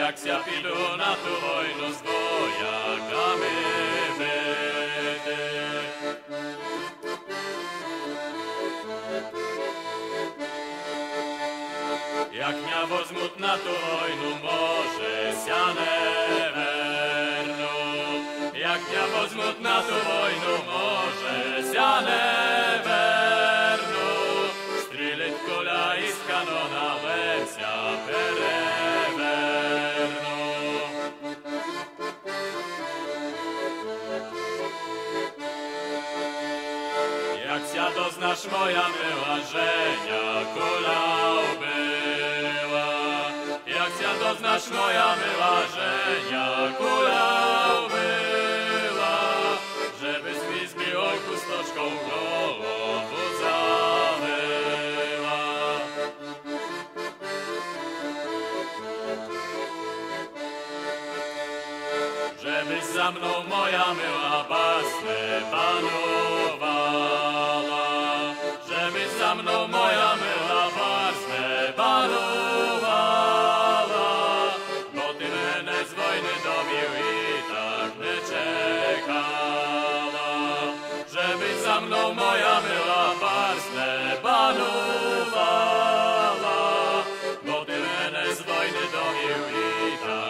jak ja піду на ту війну з вояками бити. Як м'я возьмуть на ту війну, може, ся не верну. Як м'я возьмуть на ту війну, може, ся не верну. Стрілять куля із канона, леся переверну. Jak ся doznasz moja miła, że ja kula ubyła. Jak ся doznasz moja miła, że ja kula ubyła. Żeby z mi zbiło chusteczką głową zamyła. Żebyś za mną moja miła basne panowała. Żebyś za mną moja miła basne panowała. Bo ty mnie z wojny dobił i tak nie czekała. Żebyś za mną moja miła basne panowała. Bo ty mnie z wojny dobił i tak